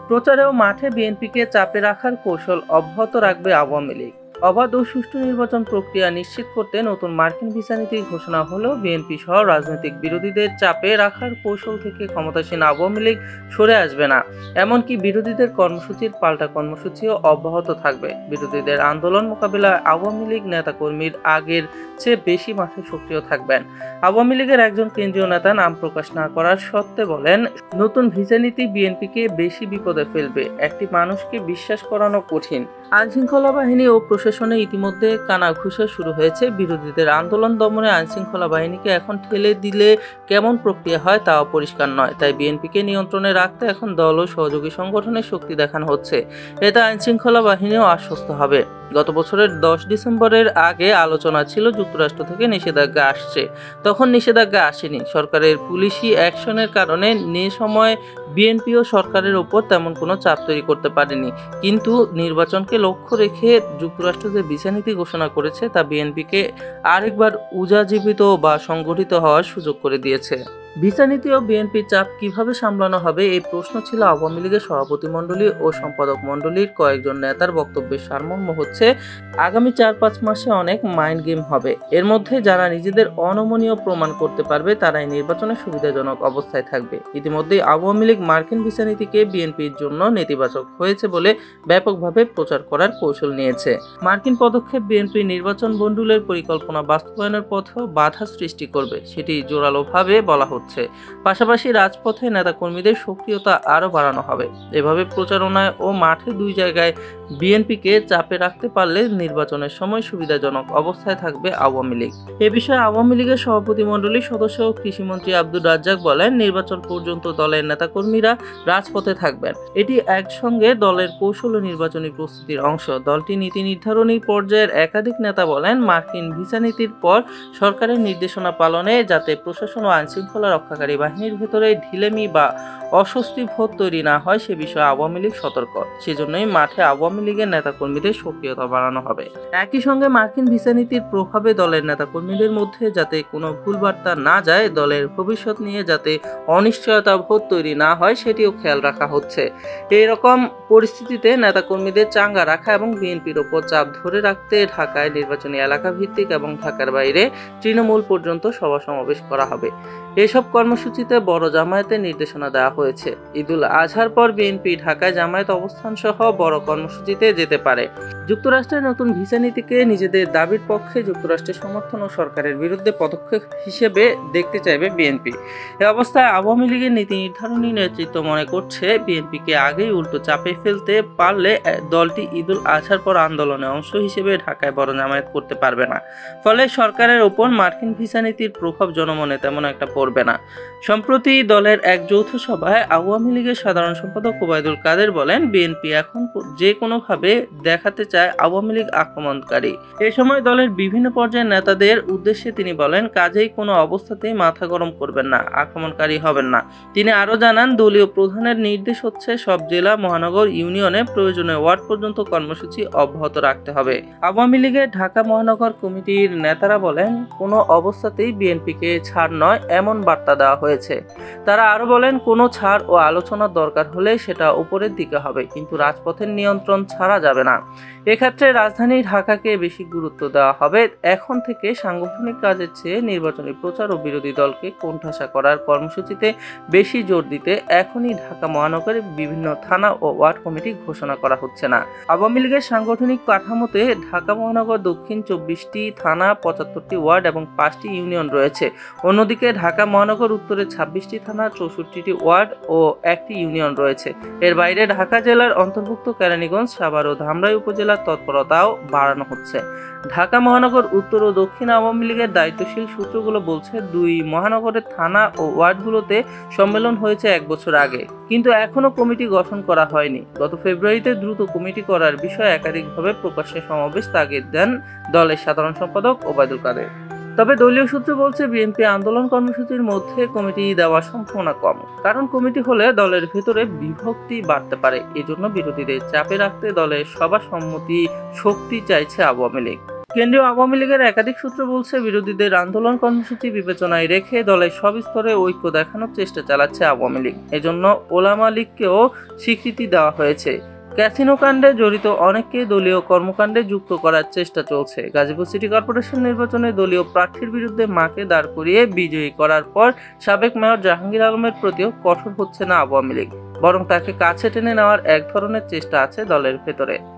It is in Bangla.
প্রচারেও মাঠে বিএনপিকে চাপে রাখার কৌশল অব্যাহত রাখবে আওয়ামী লীগ। অবাধ ও সুষ্ঠু নির্বাচন প্রক্রিয়া নিশ্চিত করতে নতুন মার্কিন ভিসা নীতি ঘোষণা হলেও বিএনপি সহ রাজনৈতিক বিরোধীদের চাপে রাখার কৌশল থেকে ক্ষমতাসীন আওয়ামী লীগ সরে আসবে না। এমনকি বিরোধীদের কর্মসূচির পাল্টা কর্মসূচিও অব্যাহত থাকবে। বিরোধীদের আন্দোলন মোকাবিলায় আওয়ামী লীগ নেতাকর্মীর আগের চেয়ে বেশি মাঠে সক্রিয় থাকবেন। আওয়ামী লীগের একজন কেন্দ্রীয় নেতা নাম প্রকাশ না করার সত্ত্বে বলেন, নতুন ভিসা নীতি বিএনপিকে বেশি বিপদে ফেলবে। একটি মানুষকে বিশ্বাস করানো কঠিন। আইনশৃঙ্খলা বাহিনী ও প্রশাসনে ইতিমধ্যে কানাঘুষা শুরু হয়েছে। বিরোধীদের আন্দোলন দমনে আইনশৃঙ্খলা বাহিনীকে এখন ঠেলে দিলে কেমন প্রক্রিয়া হয় তাও পরিষ্কার নয়। তাই বিএনপিকে নিয়ন্ত্রণে রাখতে এখন দল ও সহযোগী সংগঠনের শক্তি দেখানো হচ্ছে। এতে আইনশৃঙ্খলা বাহিনীও আশ্বস্ত হবে। গত বছরের 10 ডিসেম্বরের আগে আলোচনা ছিল যুক্তরাষ্ট্র থেকে নিষেধাজ্ঞা আসছে, তখন নিষেধাজ্ঞা আসেনি। সরকারের পুলিশি অ্যাকশনের কারণে সময় বিএনপিও সরকারের ওপর তেমন কোনো চাপ তৈরি করতে পারেনি। কিন্তু নির্বাচনকে লক্ষ্য রেখে যুক্তরাষ্ট্র যে ভিসা নীতি ঘোষণা করেছে তা বিএনপিকে আরেকবার উজাজীবিত বা সংগঠিত হওয়ার সুযোগ করে দিয়েছে। ভিসা নীতি ও বিএনপির চাপ কিভাবে সামলানো হবে, এই প্রশ্ন ছিল আওয়ামী লীগের সভাপতি মণ্ডলী ও সম্পাদক মণ্ডলীর কয়েকজন নেতার বক্তব্যের সারমর্ম হচ্ছে, আগামী 4-5 মাসে অনেক মাইন্ড গেম হবে। এর মধ্যে যারা নিজেদের অনমনীয় প্রমাণ করতে পারবে তারাই নির্বাচনে সুবিধাজনক অবস্থায় থাকবে। ইতিমধ্যেই আওয়ামী লীগ মার্কিন ভিসা নীতিকে বিএনপির জন্য নেতিবাচক হয়েছে বলে ব্যাপকভাবে প্রচার করার কৌশল নিয়েছে। মার্কিন পদক্ষেপ বিএনপির নির্বাচন বন্ডুলের পরিকল্পনা বাস্তবায়নের পথেও বাধা সৃষ্টি করবে, সেটি জোরালোভাবে বলা হচ্ছে। পাশাপাশি রাজপথে নেতাকর্মীদের সক্রিয়তা আরও বাড়ানো হবে। এভাবে প্রচারণায় ও মাঠে দুই জায়গায় বিএনপিকে চাপে রাখতে পারলে নির্বাচনের সময় সুবিধাজনক অবস্থায় থাকবে আওয়ামী লীগ। এ বিষয়ে আওয়ামী লীগের সভাপতিমণ্ডলীর সদস্য ও কৃষিমন্ত্রী আব্দুর রাজ্জাক বলেন, নির্বাচন পর্যন্ত দলের নেতাকর্মীরা রাজপথে থাকবেন। এটি একসঙ্গে দলের কৌশল ও নির্বাচনী প্রস্তুতির অংশ। দলটি নীতি নির্ধারণী পর্যায়ের একাধিক নেতা বলেন, মার্কিন ভিসা নীতির পর সরকারের নির্দেশনা পালনে যাতে প্রশাসন ও আইনশৃঙ্খলা রক্ষাকারী বাহিনীর ভেতরে ঢিলেমি বা অস্বস্তি বোধ তৈরি না হয় সে বিষয়ে আওয়ামী লীগ সতর্ক। সেজন্যই মাঠে আওয়ামী লীগের নেতাকর্মীদের সক্রিয়তা বাড়ানো হবে। একই সঙ্গে মার্কিন ভিসা নীতির প্রভাবে দলের নেতাকর্মীদের মধ্যে যাতে কোনো ভুল বার্তা না যায়, দলের ভবিষ্যৎ নিয়ে যাতে অনিশ্চয়তা বোধ তৈরি না হয় সেটিও খেয়াল রাখা হচ্ছে। এইরকম পরিস্থিতিতে নেতাকর্মীদের চাঙ্গা রাখা এবং বিএনপির ওপর চাপ ধরে রাখতে ঢাকায় নির্বাচনী এলাকা ভিত্তিক এবং ঢাকার বাইরে তৃণমূল পর্যন্ত সভা সমাবেশ করা হবে। এসব কর্মসূচিতে বড় জামায়াতের নির্দেশনা দেওয়া হয়েছে। ঈদুল আজহার পর বিএনপি ঢাকায় জামায়াত অবস্থান সহ বড় কর্মসূচিতে যেতে পারে। যুক্তরাষ্ট্রের নতুন ভিসা নীতিকে নিজেদের দাবির পক্ষে, যুক্তরাষ্ট্রের সমর্থন ও সরকারের বিরুদ্ধে পদক্ষেপ হিসেবে দেখতে চাইবে বিএনপি। এ অবস্থায় আওয়ামী লীগের নীতি নির্ধারণী নেতৃত্ব মনে করছে, বিএনপিকে আগেই উল্টো চাপে ফেলতে পারলে দলটি ঈদুল আজহার পর আন্দোলনের অংশ হিসেবে ঢাকায় বড় জামায়াত করতে পারবে না। ফলে সরকারের ওপর মার্কিন ভিসা নীতির প্রভাব জনমনে তেমন একটা পড়বে না। সম্প্রতি দলের এক যৌথ সভায় আওয়ামী লীগের সাধারণ সম্পাদক ওবায়দুল কাদের বলেন, বিএনপি এখন যে কোনোভাবে দেখাতে চায় আওয়ামী লীগ আক্রমণকারী। এ সময় দলের বিভিন্ন পর্যায়ের নেতাদের উদ্দেশ্যে তিনি বলেন, কাজেই কোনো অবস্থাতেই মাথা গরম করবেন না, আক্রমণকারী হবেন না। তিনি আরও জানান, দলীয় প্রধানের নির্দেশ হচ্ছে সব জেলা, মহানগর, ইউনিয়নে প্রয়োজনীয় ওয়ার্ড পর্যন্ত কর্মসূচি অব্যাহত রাখতে হবে। আওয়ামী লীগের ঢাকা মহানগর কমিটির নেতারা বলেন, কোনো অবস্থাতেই বিএনপিকে ছাড় নয় এমন বার্তা দেওয়া হয়েছে। তারা আরো বলেন, কোনো ছাড় ও আলোচনার দরকার হলে সেটা উপরের দিকে হবে, কিন্তু রাজপথের নিয়ন্ত্রণ ছাড়া যাবে না। এক্ষেত্রে রাজধানী ঢাকাকে বেশি গুরুত্ব দেওয়া হবে। এখন থেকে সাংগঠনিক কাজের চেয়ে নির্বাচনী প্রচার ও বিরোধী দলকে কোণঠাসা করার কর্মসূচিতে বেশি জোর দিতে এখনই ঢাকা মহানগরে বিভিন্ন থানা ও ওয়ার্ড কমিটি ঘোষণা করা হচ্ছে না। আওয়ামী লীগের সাংগঠনিক কাঠামোতে ঢাকা মহানগর দক্ষিণ 24টি থানা, 75টি ওয়ার্ড এবং 5টি ইউনিয়ন রয়েছে। অন্যদিকে ঢাকা মহানগর উত্তরে 26টি থানা, 64টি ওয়ার্ড ও 1টি ইউনিয়ন রয়েছে। এর বাইরে ঢাকা জেলার অন্তর্ভুক্ত কেরানীগঞ্জ, সাভার ও ধামরাই উপজেলার তৎপরতাও বাড়ানো হচ্ছে। ঢাকা মহানগর উত্তর ও দক্ষিণ আওয়ামী লীগের দায়িত্বশীল সূত্রগুলো বলছে, দুই মহানগরের থানা ও ওয়ার্ডগুলোতে সম্মেলন হয়েছে 1 বছর আগে, কিন্তু এখনো কমিটি গঠন করা হয়নি। গত ফেব্রুয়ারিতে দ্রুত কমিটি করার বিষয়ে একাধিকভাবে প্রকাশ্যে সমাবেশ তাগিদ দেন দলের সাধারণ সম্পাদক ওবায়দুল কাদের। তবে দলীয় সূত্র বলছে, বিএনপি আন্দোলন কর্মসূচির মধ্যে কমিটি দেওয়ার সম্ভাবনা কম, কারণ কমিটি হলে দলের ভেতরে বিভক্তি বাড়তে পারে। এজন্য বিরোধীদের চাপে রাখতে দলের সবার সম্মতি শক্তি চাইছে আওয়ামী লীগ। কেন্দ্রীয় আওয়ামী লীগের একাধিক সূত্র বলছে, বিরোধীদের আন্দোলন কর্মসূচি বিবেচনায় রেখে দলের সব স্তরে ঐক্য দেখানোর চেষ্টা চালাচ্ছে আওয়ামী লীগ। এজন্য ওলামা লীগকেও স্বীকৃতি দেওয়া হয়েছে। ক্যাসিনো কাণ্ডে জড়িত অনেককে দলীয় কর্মকাণ্ডে যুক্ত করার চেষ্টা চলছে। গাজীপুর সিটি কর্পোরেশন নির্বাচনে দলীয় প্রার্থীর বিরুদ্ধে মাকে দাঁড় করিয়ে বিজয়ী করার পর সাবেক মেয়র জাহাঙ্গীর আলমের প্রতিও কঠোর হচ্ছে না আওয়ামী লীগ, বরং তাকে কাছে টেনে নেওয়ার এক ধরনের চেষ্টা আছে দলের ভেতরে।